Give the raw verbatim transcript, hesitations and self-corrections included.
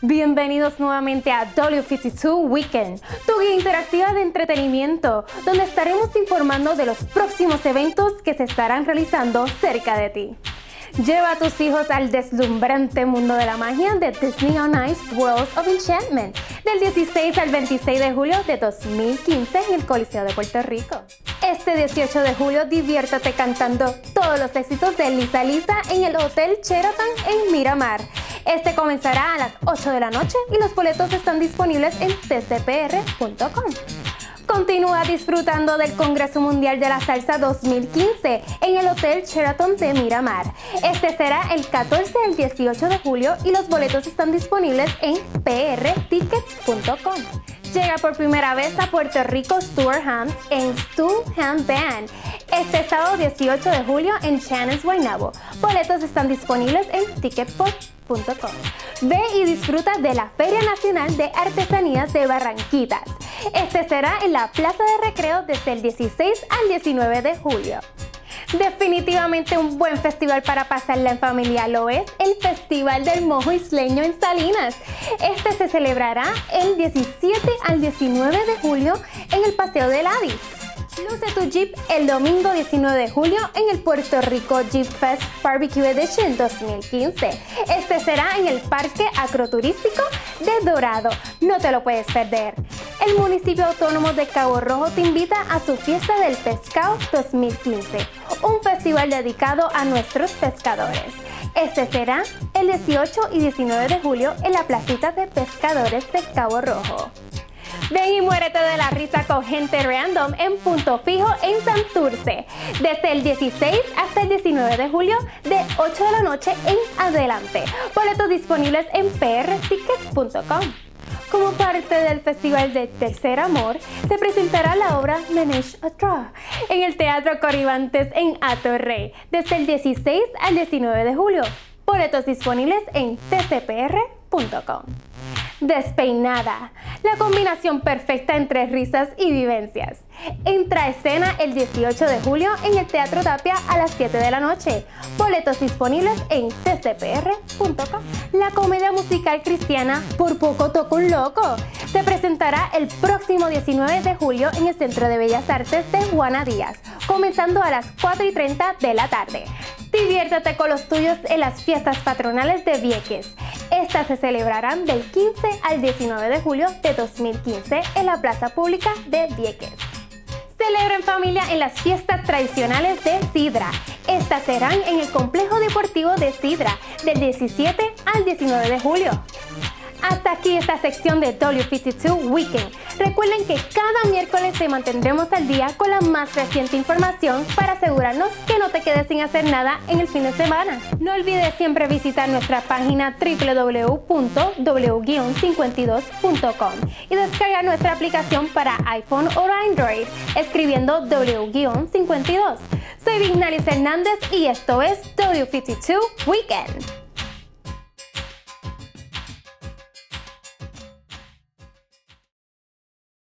Bienvenidos nuevamente a W cincuenta y dos Weekend, tu guía interactiva de entretenimiento, donde estaremos informando de los próximos eventos que se estarán realizando cerca de ti. Lleva a tus hijos al deslumbrante mundo de la magia de Disney on Ice World of Enchantment, del dieciséis al veintiséis de julio de dos mil quince en el Coliseo de Puerto Rico. Este dieciocho de julio diviértate cantando todos los éxitos de Lisa Lisa en el Hotel Sheraton en Miramar. Este comenzará a las ocho de la noche y los boletos están disponibles en t c p r punto com. Continúa disfrutando del Congreso Mundial de la Salsa dos mil quince en el Hotel Sheraton de Miramar. Este será el catorce al dieciocho de julio y los boletos están disponibles en p r tickets punto com. Llega por primera vez a Puerto Rico Stuart Hand en Stu Hand Band este sábado dieciocho de julio en Shannon's Guaynabo. Boletos están disponibles en ticketport punto com. Ve y disfruta de la Feria Nacional de Artesanías de Barranquitas. Este será en la Plaza de Recreo desde el dieciséis al diecinueve de julio. Definitivamente un buen festival para pasarla en familia lo es el Festival del Mojo Isleño en Salinas. Este se celebrará el diecisiete al diecinueve de julio en el Paseo del Adis. Luce tu Jeep el domingo diecinueve de julio en el Puerto Rico Jeep Fest Barbecue Edition dos mil quince. Este será en el Parque Acroturístico de Dorado. No te lo puedes perder. El municipio autónomo de Cabo Rojo te invita a su Fiesta del Pescado dos mil quince, un festival dedicado a nuestros pescadores. Este será el dieciocho y diecinueve de julio en la Placita de Pescadores de Cabo Rojo. Ven y muérete de la risa con gente random en Punto Fijo en Santurce, desde el dieciséis hasta el diecinueve de julio de ocho de la noche en adelante. Boletos disponibles en p r tickets punto com. Como parte del Festival de Tercer Amor, se presentará la obra Menage a Trois en el Teatro Coribantes en Atorrey, desde el dieciséis al diecinueve de julio. Boletos disponibles en t c p r punto com. Despeinada, la combinación perfecta entre risas y vivencias. Entra a escena el dieciocho de julio en el Teatro Tapia a las siete de la noche. Boletos disponibles en t c p r punto com. La comedia musical cristiana Por Poco Toco un Loco se presentará el próximo diecinueve de julio en el Centro de Bellas Artes de Juana Díaz, comenzando a las cuatro y treinta de la tarde. Diviértete con los tuyos en las fiestas patronales de Vieques. Estas se celebrarán del quince al diecinueve de julio de dos mil quince en la Plaza Pública de Vieques. Celebra en familia en las fiestas tradicionales de Sidra. Estas serán en el Complejo Deportivo de Sidra del diecisiete al diecinueve de julio. Hasta aquí esta sección de W cincuenta y dos Weekend. Recuerden que cada miércoles te mantendremos al día con la más reciente información para asegurarnos que no te quedes sin hacer nada en el fin de semana. No olvides siempre visitar nuestra página w w w punto w cincuenta y dos punto com y descargar nuestra aplicación para iPhone o Android escribiendo W cincuenta y dos. Soy Vignalis Hernández y esto es W cincuenta y dos Weekend.